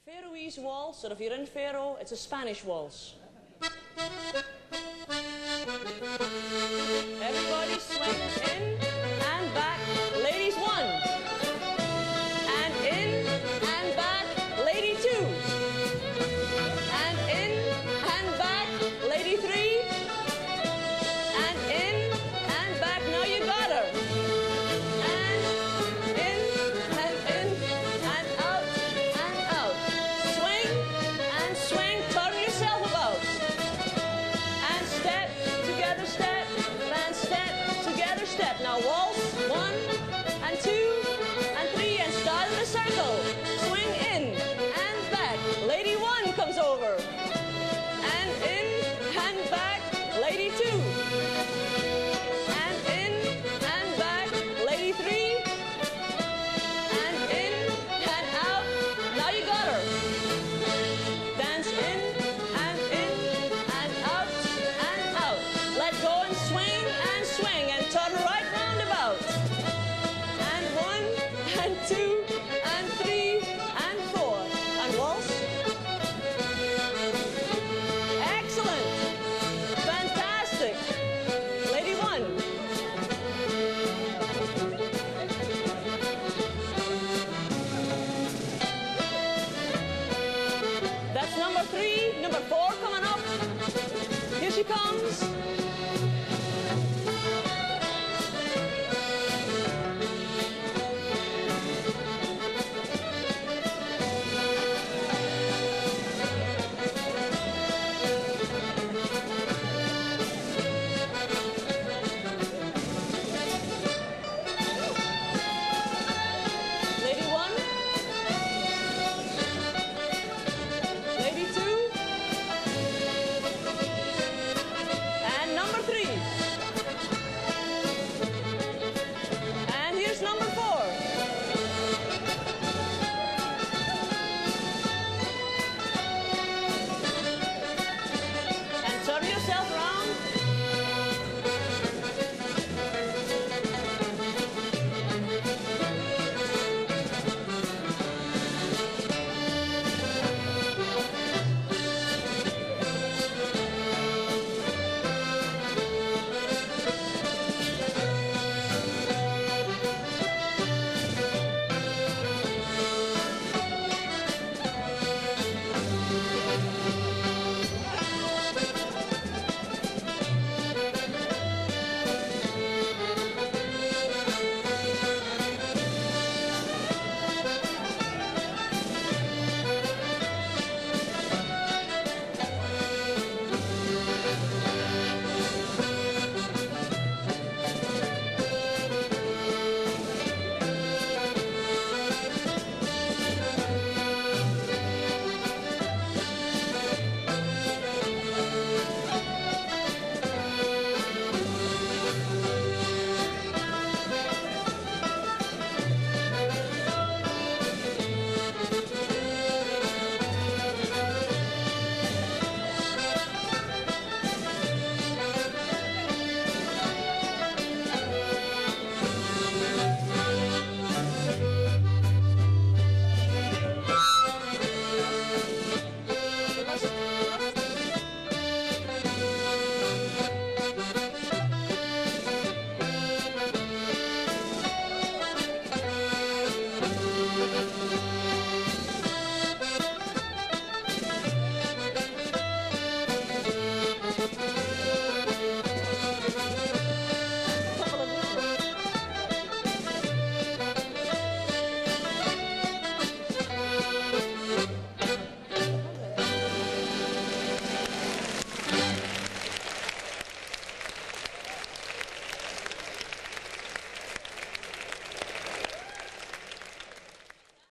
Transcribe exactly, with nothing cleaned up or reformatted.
Faroese waltz, or if you're in Faro, it's a Spanish waltz. Everybody swings in and back. Ladies one. And in and back. Lady two. And in and back. Lady three. And in and back. Now you got her. And in and in and out and out. Swing and swing. Turn yourself about. And step together, step. And step together, step. Now waltz. One and two and three. And start in a circle. Swing in and back. Lady one comes over. And in and back. Lady two. And in and back. Lady three. And in and out. Now you got her. Dance in and in and out and out. Let go and swing and swing and turn right round about. And one and two and three and four. And waltz. Excellent. Fantastic. Lady one. That's number three. Number four coming up. Here she comes.